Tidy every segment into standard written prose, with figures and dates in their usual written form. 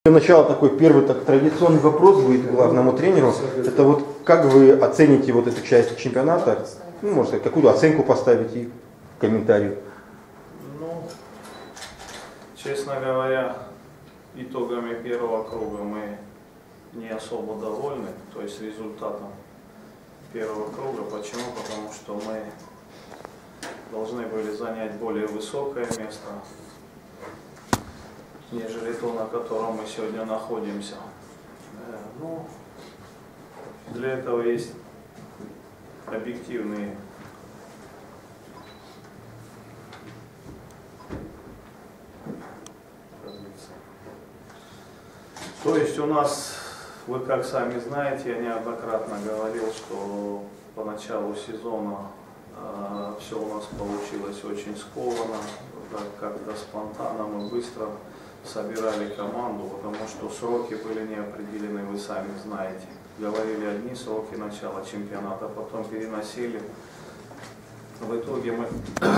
Для начала такой первый традиционный вопрос будет главному тренеру. Это вот как вы оцените вот эту часть чемпионата? Ну, можно сказать, какую оценку поставить и комментарий. Ну, честно говоря, итогами первого круга мы не особо довольны, то есть результатом первого круга. Почему? Потому что мы должны были занять более высокое место, нежели то, на котором мы сегодня находимся. Ну, для этого есть объективные позиции. То есть у нас, вы как сами знаете, я неоднократно говорил, что по началу сезона все у нас получилось очень скованно, как-то спонтанно, мы быстро собирали команду, потому что сроки были не определены, вы сами знаете. Говорили одни сроки начала чемпионата, потом переносили. В итоге мы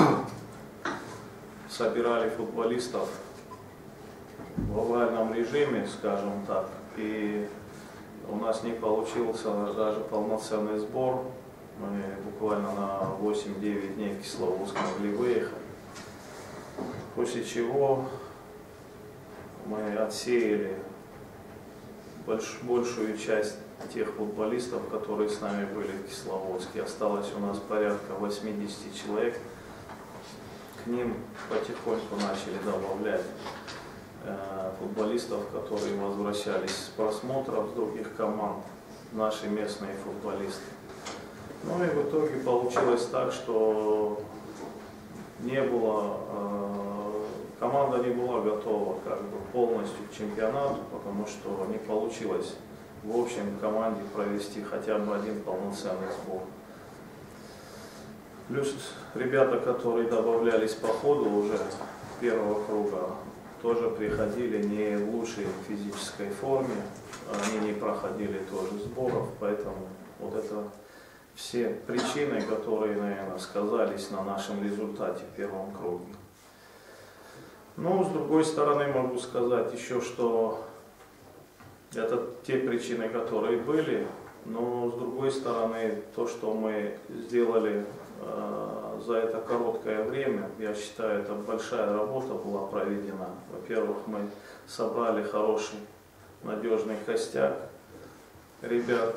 собирали футболистов в овальном режиме, скажем так, и у нас не получился даже полноценный сбор. Мы буквально на 8-9 дней в Кисловодск могли выехать, после чего мы отсеяли большую часть тех футболистов, которые с нами были в Кисловодске. Осталось у нас порядка 80 человек. К ним потихоньку начали добавлять футболистов, которые возвращались с просмотров с других команд, наши местные футболисты. Ну и в итоге получилось так, что команда не была готова полностью к чемпионату, потому что не получилось в общем команде провести хотя бы один полноценный сбор. Плюс ребята, которые добавлялись по ходу уже первого круга, тоже приходили не в лучшей физической форме, они не проходили тоже сборов, поэтому вот это все причины, которые, наверное, сказались на нашем результате в первом круге. Но с другой стороны могу сказать еще, что это те причины, которые были, но с другой стороны то, что мы сделали за это короткое время, я считаю, это большая работа была проведена. Во-первых, мы собрали хороший, надежный костяк ребят.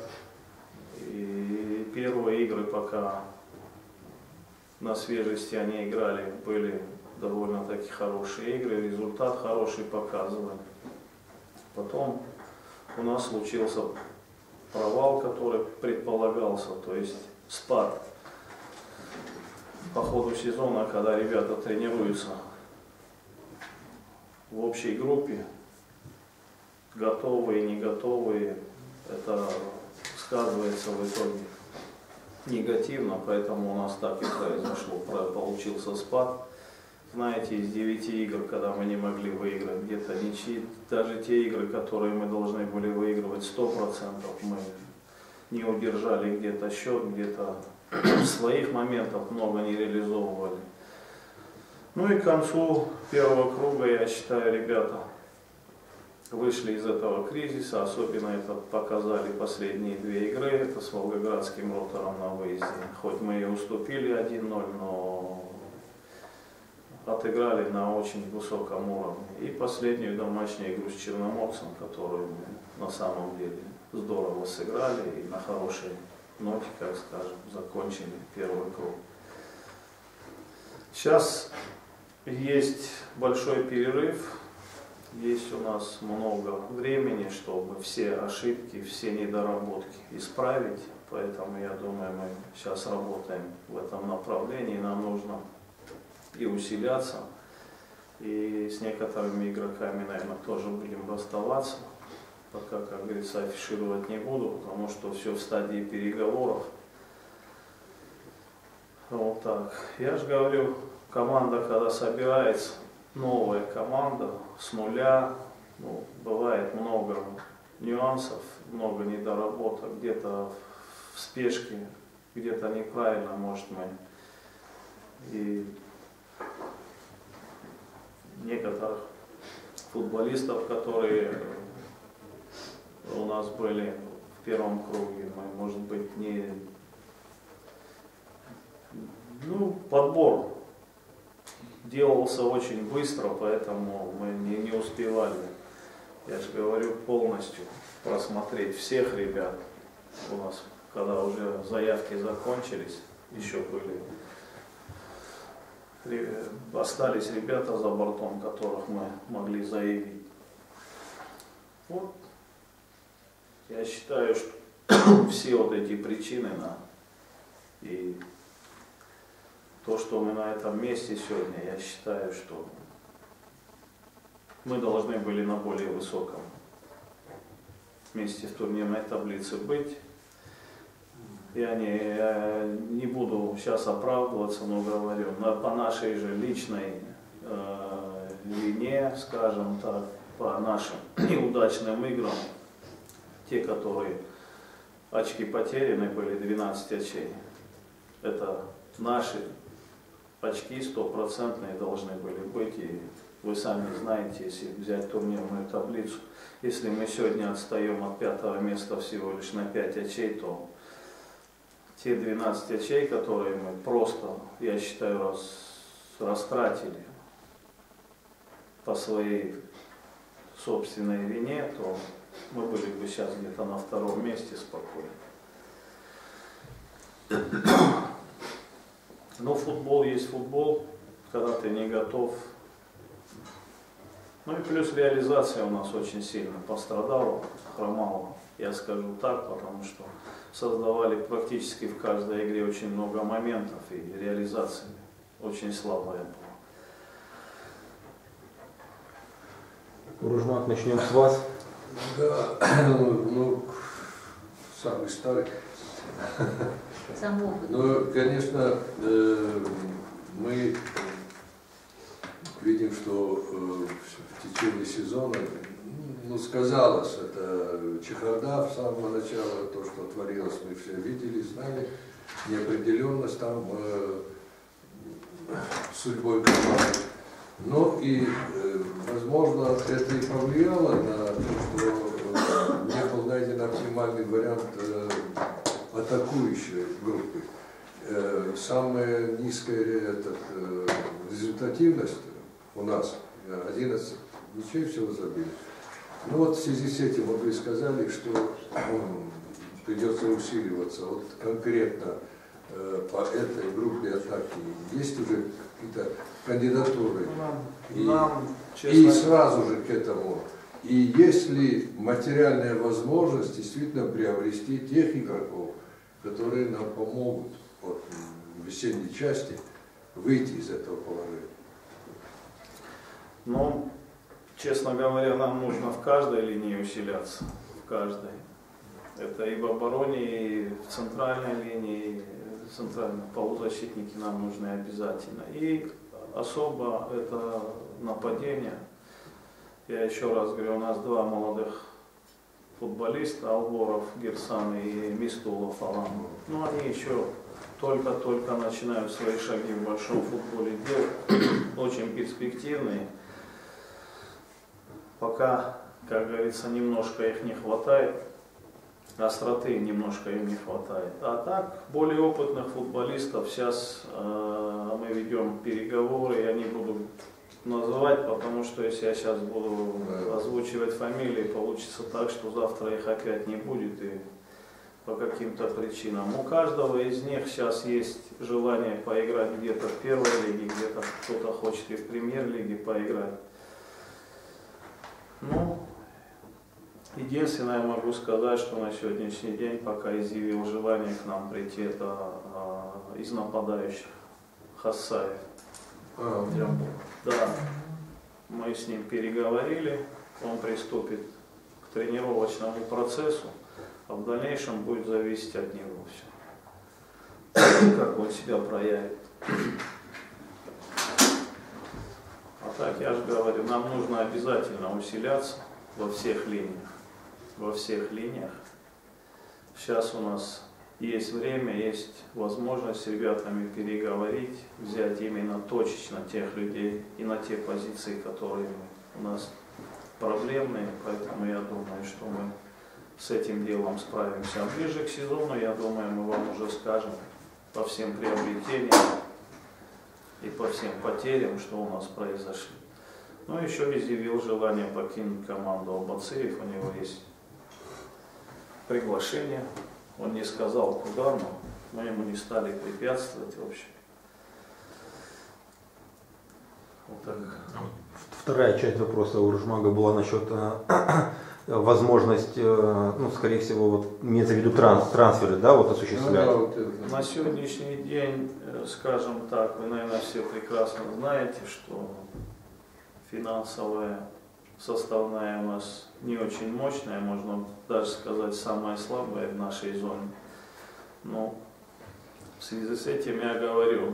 И первые игры, пока на свежести они играли, были довольно-таки хорошие игры, результат хороший показывали. Потом у нас случился провал, который предполагался, то есть спад по ходу сезона, когда ребята тренируются в общей группе, готовые и не готовые, это сказывается в итоге негативно, поэтому у нас так и произошло, получился спад. Знаете, из 9 игр, когда мы не могли выиграть, где-то ничьи, даже те игры, которые мы должны были выигрывать 100%, мы не удержали где-то счет, где-то своих моментов много не реализовывали. Ну и к концу первого круга, я считаю, ребята вышли из этого кризиса, особенно это показали последние 2 игры, это с Волгоградским Ротором на выезде. Хоть мы и уступили 1-0, но отыграли на очень высоком уровне. И последнюю домашнюю игру с Черноморцем, которую мы на самом деле здорово сыграли и на хорошей ноте, как скажем, закончили первый круг. Сейчас есть большой перерыв. Есть у нас много времени, чтобы все ошибки, все недоработки исправить. Поэтому, я думаю, мы сейчас работаем в этом направлении. Нам нужно и усиляться, и с некоторыми игроками, наверное, тоже будем расставаться. Пока, как говорится, афишировать не буду, потому что все в стадии переговоров. Вот так. Я же говорю, команда, когда собирается, новая команда с нуля, ну, бывает много нюансов, много недоработок, где-то в спешке, где-то неправильно, может, мы и некоторых футболистов, которые были в первом круге, мы, может быть, подбор делался очень быстро, поэтому мы не успевали, я же говорю, полностью просмотреть всех ребят. У нас, когда уже заявки закончились, еще остались ребята за бортом, которых мы могли заявить. Вот. Я считаю, что все вот эти причины и то, что мы на этом месте сегодня, я считаю, что мы должны были на более высоком месте в турнирной таблице быть. Я не буду сейчас оправдываться, но говорю, по нашей же личной вине, скажем так, по нашим неудачным играм, те, которые очки потеряны были, 12 очей, это наши очки стопроцентные должны были быть, и вы сами знаете, если взять турнирную таблицу, если мы сегодня отстаем от 5-го места всего лишь на 5 очей, то те 12 очей, которые мы просто, я считаю, растратили по своей собственной вине, то мы были бы сейчас где-то на 2-м месте спокойно. Но футбол есть футбол, когда ты не готов. Ну и плюс реализация у нас очень сильно пострадала, хромала, я скажу так, потому что создавали практически в каждой игре очень много моментов, и реализация очень слабая была. Ружмак, начнем с вас. Да, самый старый. Ну, конечно, мы видим, что в течение сезона, сказалось это чехарда с самого начала, то, что творилось, мы все видели, знали, неопределенность там судьбой команды. Но и, возможно, это и повлияло на то, что не был найден оптимальный вариант атакующей группы. Самая низкая результативность у нас, 11 ничей всего забили. Ну вот в связи с этим, вот вы сказали, что придется усиливаться. Вот конкретно по этой группе атаки есть уже какие-то кандидатуры? И сразу же к этому. И есть ли материальная возможность действительно приобрести тех игроков, которые нам помогут вот, в весенней части выйти из этого положения? Ну, честно говоря, нам нужно в каждой линии усиляться, в каждой. Это и в обороне, и в центральной линии, центральные полузащитники нам нужны обязательно. И особо это нападение. Я еще раз говорю, у нас 2 молодых футболиста, Алборов, Герсан и Мистулов, Алан. Ну, они еще только-только начинают свои шаги в большом футболе делать, очень перспективные. Пока, как говорится, немножко их не хватает, остроты немножко им не хватает. А так, более опытных футболистов сейчас мы ведем переговоры, я не буду называть, потому что если я сейчас буду озвучивать фамилии, получится так, что завтра их опять не будет и по каким-то причинам. У каждого из них сейчас есть желание поиграть где-то в первой лиге, где-то кто-то хочет и в премьер-лиге поиграть. Ну, единственное, я могу сказать, что на сегодняшний день пока изъявил желание к нам прийти, это из нападающих Хасаев. Да, мы с ним переговорили, он приступит к тренировочному процессу, а в дальнейшем будет зависеть от него все, как он себя проявит. А так, я же говорю, нам нужно обязательно усиляться во всех линиях. Во всех линиях. Сейчас у нас есть время, есть возможность с ребятами переговорить, взять именно точечно тех людей и на те позиции, которые у нас проблемные. Поэтому я думаю, что мы с этим делом справимся. А ближе к сезону, я думаю, мы вам уже скажем по всем приобретениям и по всем потерям, что у нас произошли. Но еще изъявил желание покинуть команду Албацеев, у него есть приглашение. Он не сказал куда, но мы ему не стали препятствовать, в общем. Вот так. Вторая часть вопроса у Ружмага была насчет возможности, ну, скорее всего, вот, имеется в виду трансферы, да, вот осуществлять. На сегодняшний день, скажем так, вы, наверное, все прекрасно знаете, что финансовая составная у нас не очень мощная, можно даже сказать, самая слабая в нашей зоне. Но в связи с этим я говорю,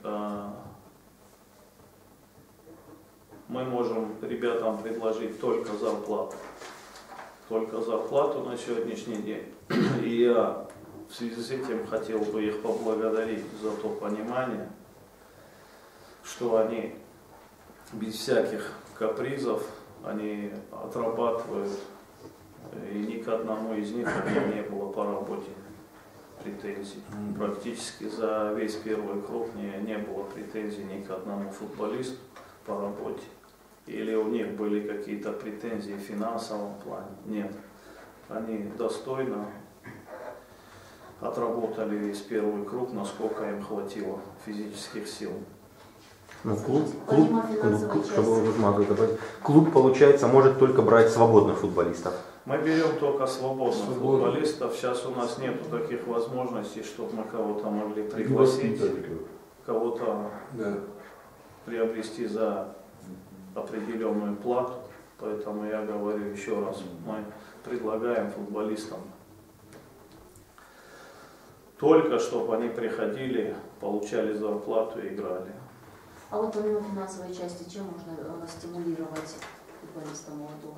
мы можем ребятам предложить только зарплату. Только зарплату на сегодняшний день. И я в связи с этим хотел бы их поблагодарить за то понимание, что они без всяких капризов, они отрабатывают, и ни к одному из них у меня не было по работе претензий. Практически за весь первый круг не было претензий ни к одному футболисту по работе. Или у них были какие-то претензии в финансовом плане? Нет. Они достойно отработали весь первый круг, насколько им хватило физических сил. Ну, клуб, получается, может только брать свободных футболистов. Мы берем только свободных футболистов. Сейчас у нас нет таких возможностей, чтобы мы кого-то могли пригласить, кого-то приобрести за определенную плату. Поэтому я говорю еще раз, мы предлагаем футболистам только, чтобы они приходили, получали зарплату и играли. А вот помимо финансовой части, чем можно стимулировать футболиста молодого?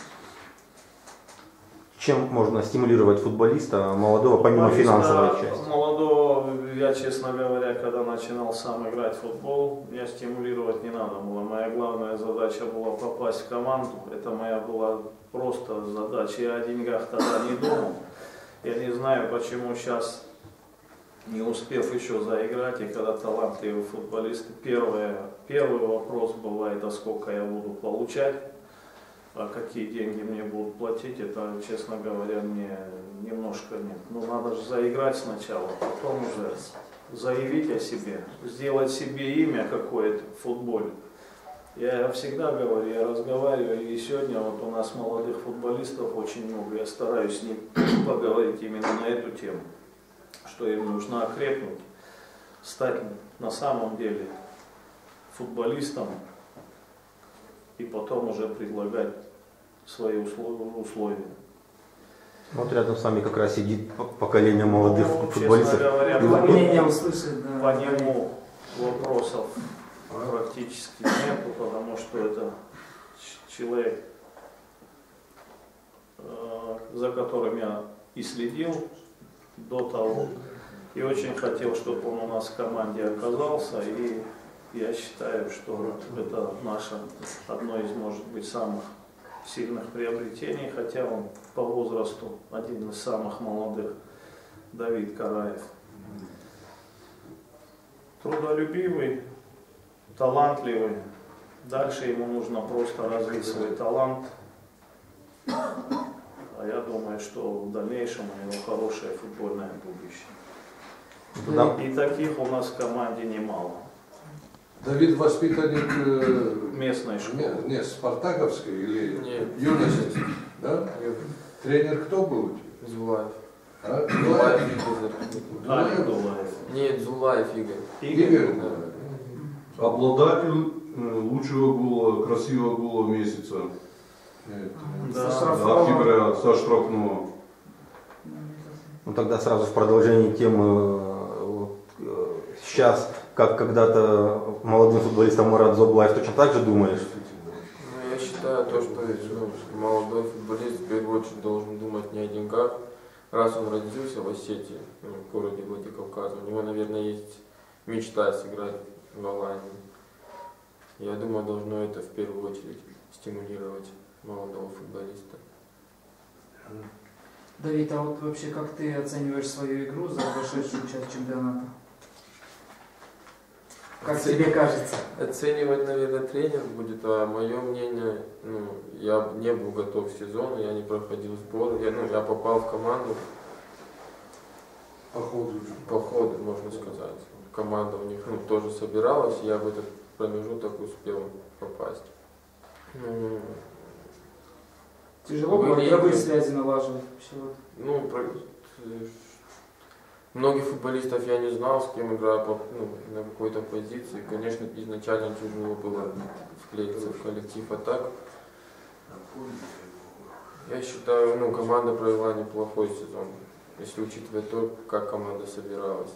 Чем можно стимулировать футболиста молодого, помимо финансовой части? Молодого, я, честно говоря, когда начинал сам играть в футбол, меня стимулировать не надо было. Моя главная задача была попасть в команду. Это моя была просто задача. Я о деньгах тогда не думал. Я не знаю, почему сейчас, не успев еще заиграть, и когда талантливые футболисты, первый вопрос бывает, а сколько я буду получать, а какие деньги мне будут платить, это, честно говоря, мне немножко нет. Ну, надо же заиграть сначала, потом уже заявить о себе, сделать себе имя какое-то в футболе. Я всегда говорю, я разговариваю, и сегодня вот у нас молодых футболистов очень много, я стараюсь с ним поговорить именно на эту тему, что им нужно окрепнуть, стать на самом деле футболистом и потом уже предлагать свои условия. Вот рядом с вами как раз сидит поколение молодых футболистов. Честно говоря, по нему вопросов практически нету, потому что это человек, за которым я и следил до того, и очень хотел, чтобы он у нас в команде оказался, и я считаю, что это наше одно из, может быть, самых сильных приобретений, хотя он по возрасту один из самых молодых, Давид Караев. Трудолюбивый, талантливый. Дальше ему нужно просто развить свой талант. А я думаю, что в дальнейшем у него хорошее футбольное будущее. Да. И таких у нас в команде немало. Давид воспитанник Местной школы. Не, спартаковской или юности? Да? Тренер кто был у тебя? Зулаев. А? Зулаев Олег Дулаев. Нет, Зулаев Игорь. Игорь? Обладатель лучшего гола, красивого гола месяца. Да. Октября со штрафного. Ну тогда сразу в продолжении темы, сейчас, как когда-то молодым футболистом Марат Зоблаев, точно так же думаешь? Ну, я считаю, то, что молодой футболист в первую очередь должен думать не о деньгах. Раз он родился в Осетии, в городе Владикавказе, у него, наверное, есть мечта сыграть в Голландии. Я думаю, должно это в первую очередь стимулировать молодого футболиста. Давид, а вот вообще как ты оцениваешь свою игру за прошедшую часть чемпионата? Как тебе кажется? Оценивать, наверное, тренер будет, а мое мнение, я не был готов к сезону, я не проходил сбор, я попал в команду. По ходу, можно сказать. Команда у них тоже собиралась, я в этот промежуток успел попасть. Тяжело было игровые связи налаживать вообще? Многих футболистов я не знал, с кем играю на какой-то позиции. Конечно, изначально тяжело было вклеиться в коллектив, а так, я считаю, команда провела неплохой сезон, если учитывать то, как команда собиралась.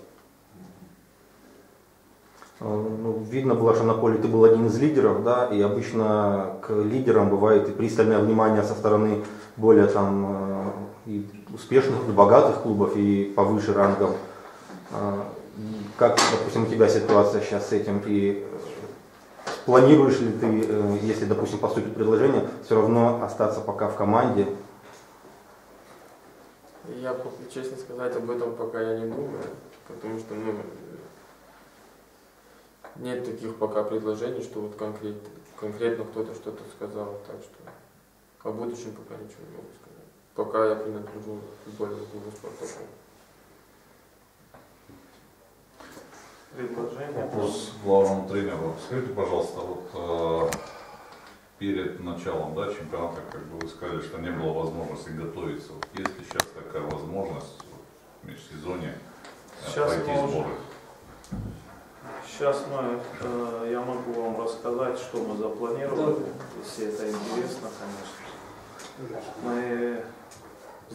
Видно было, что на поле ты был один из лидеров, да, и обычно к лидерам бывает и пристальное внимание со стороны более и успешных, и богатых клубов, и повыше рангом. Как, допустим, у тебя ситуация сейчас с этим, и планируешь ли ты, если, допустим, поступит предложение, все равно остаться пока в команде? Я, честно сказать, об этом пока я не думаю, потому что, нет таких пока предложений, что вот конкретно кто-то что-то сказал, так что о будущем пока ничего не могу сказать. Пока я принадлежу футбольному клубу «Спартаку». Предложение. Вопрос главному тренеру. Скажите, пожалуйста, вот перед началом чемпионата, как бы вы сказали, что не было возможности готовиться. Вот есть ли сейчас такая возможность в межсезонье пройти сборы? Сейчас я могу вам рассказать, что мы запланировали, если это интересно, конечно. Мы с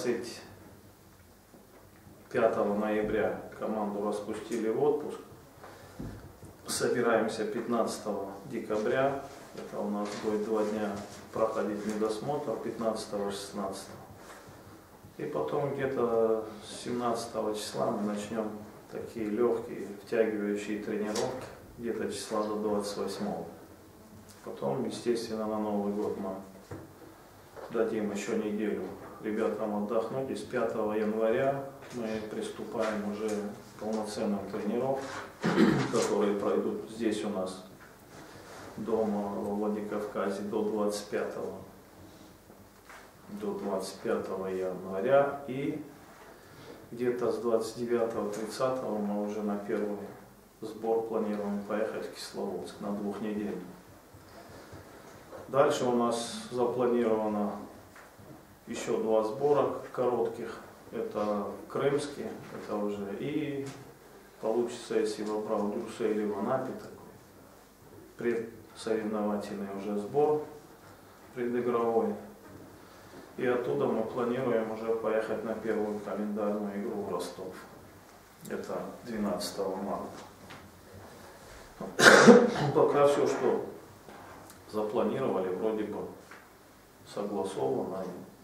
25 ноября команду распустили в отпуск. Собираемся 15 декабря. Это у нас будет 2 дня проходить медосмотр, 15-16. И потом где-то с 17 числа мы начнем такие легкие, втягивающие тренировки, где-то числа до 28-го. Потом, естественно, на Новый год мы дадим еще неделю ребятам отдохнуть. И с 5 января мы приступаем уже к полноценным тренировкам, которые пройдут здесь у нас дома во Владикавказе до 25 января. И где-то с 29-30 мы уже на первый сбор планируем поехать в Кисловодск на 2 недель. Дальше у нас запланировано еще 2 сбора коротких. Это крымский, это уже и получится, если в Абрау-Дюрсе или в Анапе такой предсоревновательный уже сбор предигровой. И оттуда мы планируем уже поехать на первую календарную игру в Ростов. Это 12 марта. Пока все, что запланировали, вроде бы согласовано.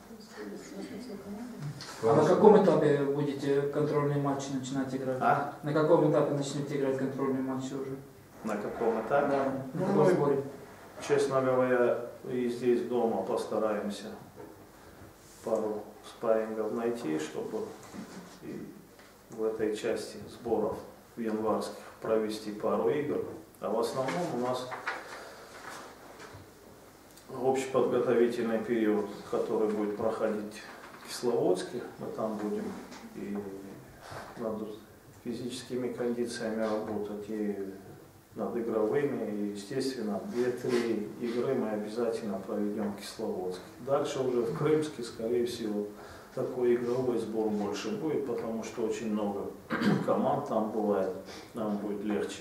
А на каком этапе будете контрольные матчи начинать играть? На каком этапе начнете играть контрольные матчи уже? На каком этапе? Да, на каком сборе? Честно говоря, и здесь дома постараемся пару спаррингов найти, чтобы и в этой части сборов в январских провести пару игр. А в основном у нас общеподготовительный период, который будет проходить в Кисловодске. Мы там будем и над физическими кондициями работать, и над игровыми, и, естественно, 2-3 игры мы обязательно проведем в Кисловодске. Дальше уже в Крымске, скорее всего, такой игровой сбор больше будет, потому что очень много команд там бывает, нам будет легче.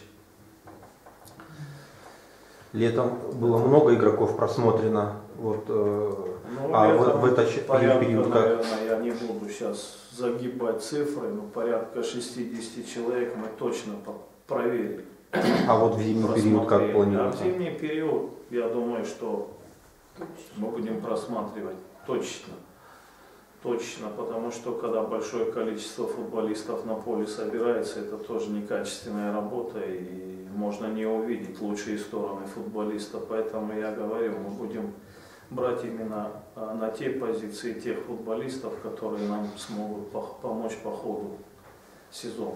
Летом было много игроков просмотрено, вот, в этот период как? Наверное, я не буду сейчас загибать цифры, но порядка 60 человек мы точно проверили. А вот в зимний период как планируется? А в зимний период, я думаю, что мы будем просматривать точно, потому что когда большое количество футболистов на поле собирается, это тоже некачественная работа, и можно не увидеть лучшие стороны футболиста. Поэтому я говорю, мы будем брать именно на те позиции тех футболистов, которые нам смогут помочь по ходу сезона.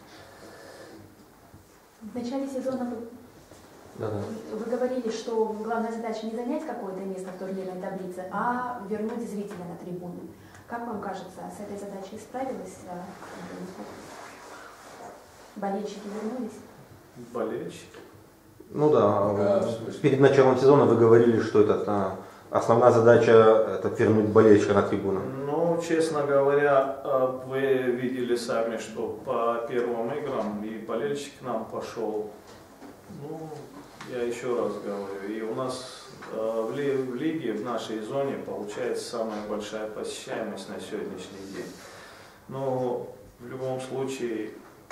В начале сезона вы говорили, что главная задача не занять какое-то место в турнирной таблице, а вернуть зрителя на трибуны. Как вам кажется, с этой задачей справилась? Болельщики вернулись? Болельщики? Ну да, перед началом сезона вы говорили, что это основная задача это вернуть болельщика на трибуну. Ну, честно говоря, вы видели сами, что по первым играм и болельщик к нам пошел. Ну, я еще раз говорю, и у нас в лиге, в нашей зоне получается самая большая посещаемость на сегодняшний день. Но в любом случае,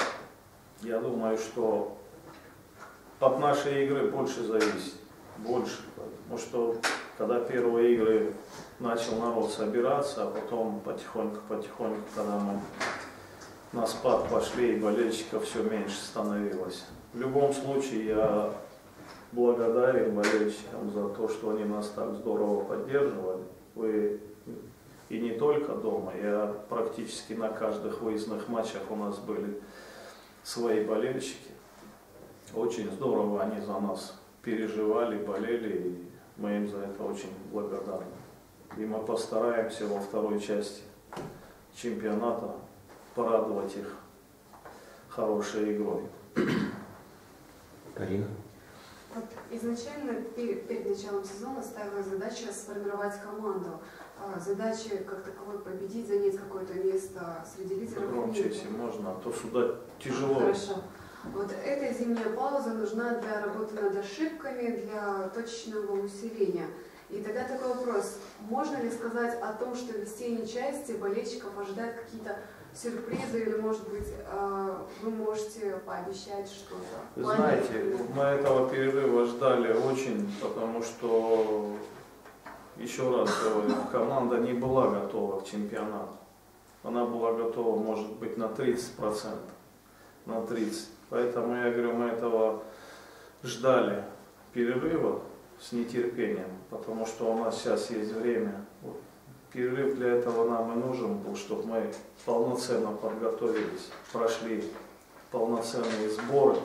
я думаю, что от нашей игры больше зависит. Больше. Потому что когда первые игры начал народ собираться, а потом потихоньку, когда мы на спад пошли, и болельщиков все меньше становилось. В любом случае, я благодарен болельщикам за то, что они нас так здорово поддерживали. Вы и не только дома, я практически на каждых выездных матчах у нас были свои болельщики. Очень здорово они за нас переживали, болели, и мы им за это очень благодарны. И мы постараемся во второй части чемпионата порадовать их хорошей игрой. Карина? Вот изначально перед началом сезона ставилась задача сформировать команду. Задача как таковой победить, занять какое-то место среди лидеров. Громче, если можно, а то сюда тяжело. Хорошо. Вот эта зимняя пауза нужна для работы над ошибками, для точечного усиления. И тогда такой вопрос, можно ли сказать о том, что в весенней части болельщиков ожидают какие-то сюрпризы, или, может быть, вы можете пообещать что-то? Вы знаете, мы этого перерыва ждали очень, потому что, еще раз говорю, команда не была готова к чемпионату. Она была готова, может быть, на 30%, на 30%. Поэтому, я говорю, мы этого ждали перерыва с нетерпением, потому что у нас сейчас есть время. Вот. Перерыв для этого нам и нужен был, чтобы мы полноценно подготовились, прошли полноценные сборы.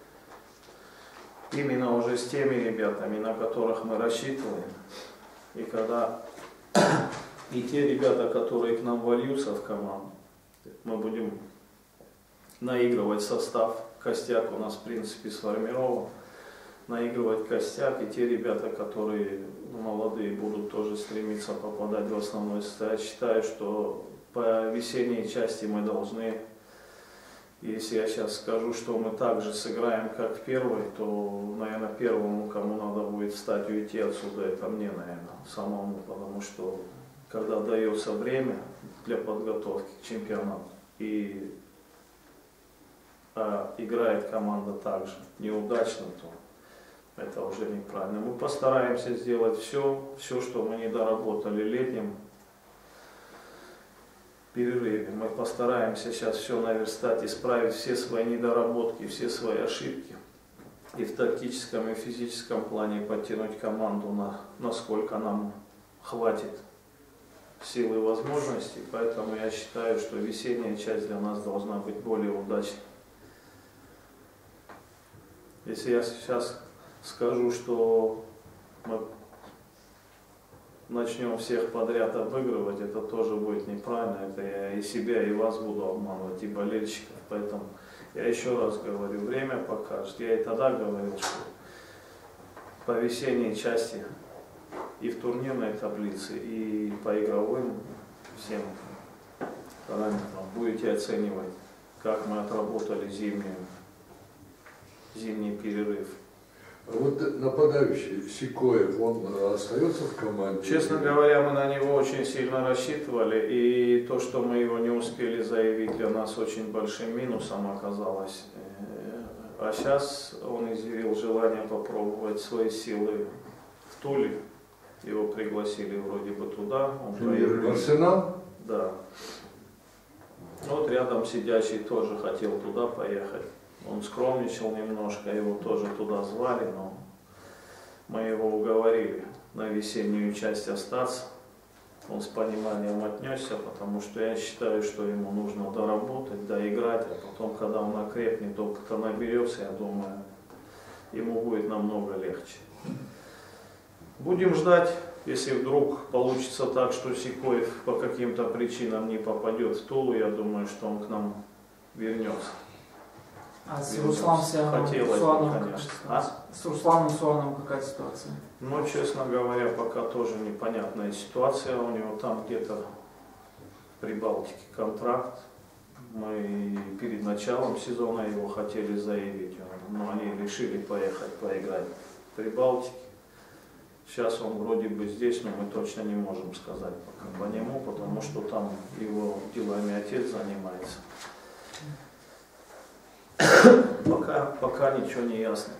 Именно уже с теми ребятами, на которых мы рассчитываем. И когда и те ребята, которые к нам вольются в команду, мы будем наигрывать состав. Костяк у нас, в принципе, сформирован. Наигрывать костяк, и те ребята, которые молодые, будут тоже стремиться попадать в основной состав. Я считаю, что по весенней части мы должны, если я сейчас скажу, что мы так же сыграем, как в первой, то, наверное, первому, кому надо будет встать и уйти отсюда, это мне, наверное, самому, потому что когда дается время для подготовки к чемпионату, и играет команда так же неудачно, то это уже неправильно. Мы постараемся сделать все, что мы не доработали летним перерыве. Мы постараемся сейчас все наверстать, исправить все свои недоработки, все свои ошибки. И в тактическом, и в физическом плане подтянуть команду, насколько нам хватит сил и возможностей. Поэтому я считаю, что весенняя часть для нас должна быть более удачной. Если я сейчас скажу, что мы начнем всех подряд обыгрывать, это тоже будет неправильно. Это я и себя, и вас буду обманывать, и болельщиков. Поэтому я еще раз говорю, время покажет. Я и тогда говорил, что по весенней части и в турнирной таблице, и по игровым всем параметрам будете оценивать, как мы отработали зимний перерыв. А вот нападающий Сикоев, он остается в команде? Честно говоря, мы на него очень сильно рассчитывали, и то, что мы его не успели заявить, для нас очень большим минусом оказалось. А сейчас он изъявил желание попробовать свои силы в Туле. Его пригласили вроде бы туда. Он В Арсенал? Да. Вот рядом сидящий тоже хотел туда поехать. Он скромничал немножко, его тоже туда звали, но мы его уговорили. на весеннюю часть остаться. Он с пониманием отнесся, потому что я считаю, что ему нужно доработать, доиграть, а потом, когда он окрепнет, опыта наберется, я думаю, ему будет намного легче. Будем ждать, если вдруг получится так, что Сикоев по каким-то причинам не попадет в Тулу, я думаю, что он к нам вернется. А с Русланом Суановым какая ситуация? С Русланом Суановым какая ситуация? Ну, честно говоря, пока тоже непонятная ситуация. У него там где-то в Прибалтике контракт. Мы перед началом сезона его хотели заявить, но они решили поехать поиграть в Прибалтике. Сейчас он вроде бы здесь, но мы точно не можем сказать пока по нему, потому что там его делами отец занимается. Пока ничего не ясно.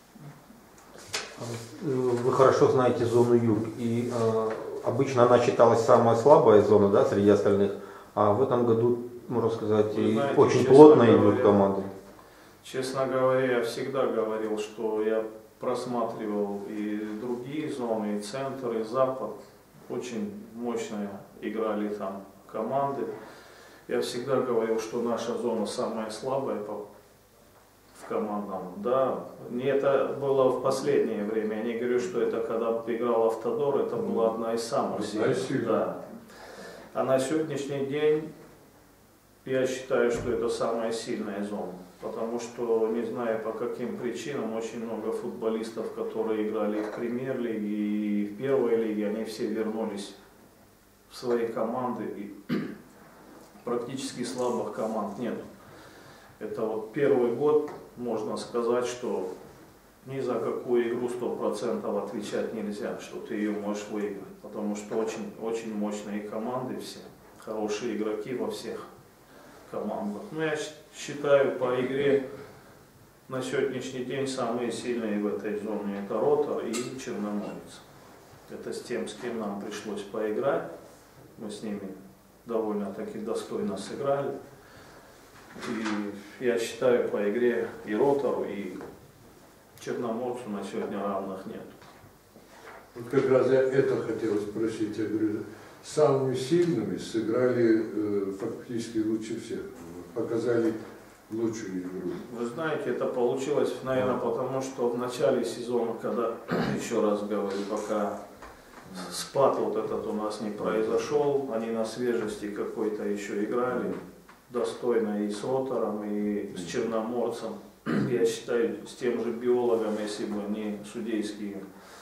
Вы хорошо знаете зону юг, и обычно она считалась самая слабая зона, да, среди остальных, а в этом году, можно сказать, знаете, очень плотно идут команды. Честно говоря, я всегда говорил, что я просматривал и другие зоны, и центр, и запад. Очень мощно играли там команды. Я всегда говорил, что наша зона самая слабая в командном. Да, не это было в последнее время. Я не говорю, что это когда играл Автодор, это была одна из самых сильных. Да. А на сегодняшний день я считаю, что это самая сильная зона. Потому что, не знаю по каким причинам, очень много футболистов, которые играли в премьер-лиге и в первой лиге, они все вернулись в свои команды. И практически слабых команд нет. Это вот первый год, можно сказать, что ни за какую игру 100% отвечать нельзя, что ты ее можешь выиграть. Потому что очень мощные команды все, хорошие игроки во всех командах. Ну, я считаю, по игре на сегодняшний день самые сильные в этой зоне это Ротор и Черноморец. Это с тем, с кем нам пришлось поиграть. Мы с ними довольно-таки достойно сыграли. И я считаю, по игре и Ротору, и Черноморцу на сегодня равных нет. Вот как раз я это хотел спросить. Я говорю, самыми сильными сыграли фактически лучше всех. Показали лучшую игру. Вы знаете, это получилось, наверное, потому что в начале сезона, когда, еще раз говорю, пока спад вот этот у нас не произошел, они на свежести какой-то еще играли, достойно и с Ротором, и с Черноморцем. Я считаю, с тем же биологом, если бы не судейские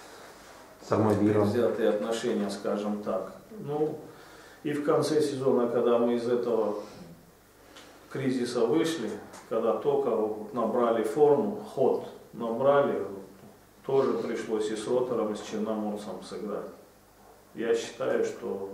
взятые отношения, скажем так. Ну, и в конце сезона, когда мы из этого кризиса вышли, когда только набрали форму, ход набрали, тоже пришлось и с Ротором, и с Черноморцем сыграть. Я считаю, что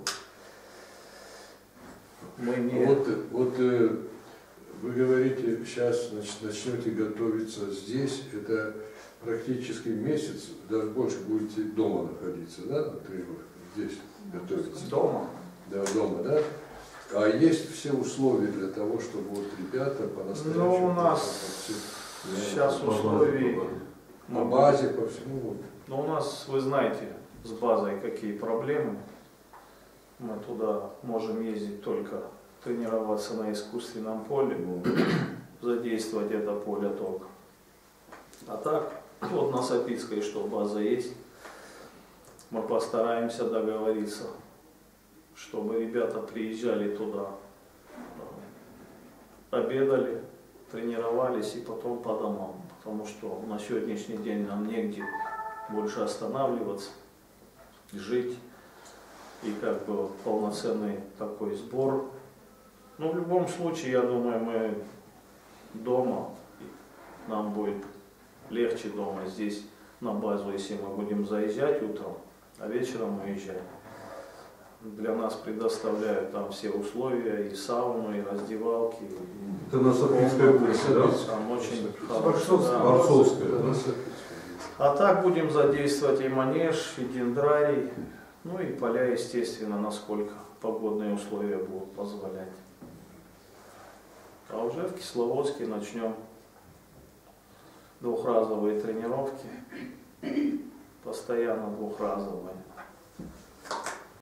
мы не... Вот вы говорите, сейчас начнете готовиться здесь, это практически месяц, даже больше будете дома находиться, да, на тренировках, здесь готовиться. Дома? Да, дома, да? А есть все условия для того, чтобы вот ребята по-настоящему... Ну, у нас сейчас условия... По базе, по всему. Ну, у нас, вы знаете, с базой какие проблемы. Мы туда можем ездить только тренироваться на искусственном поле, задействовать это поле только. А так, вот на Сапицкой, что база есть, мы постараемся договориться, чтобы ребята приезжали туда, обедали, тренировались и потом по домам. Потому что на сегодняшний день нам негде больше останавливаться, жить и как бы полноценный такой сбор. Но в любом случае, я думаю, мы дома, нам будет легче дома здесь на базу, если мы будем заезжать утром, а вечером уезжать. Для нас предоставляют там все условия, и сауну, и раздевалки. Это на Сапицкой улице, да? Там очень Борцовская. А так будем задействовать и манеж, и дендрарий, ну и поля, естественно, насколько погодные условия будут позволять. А уже в Кисловодске начнем двухразовые тренировки. постоянно двухразовый.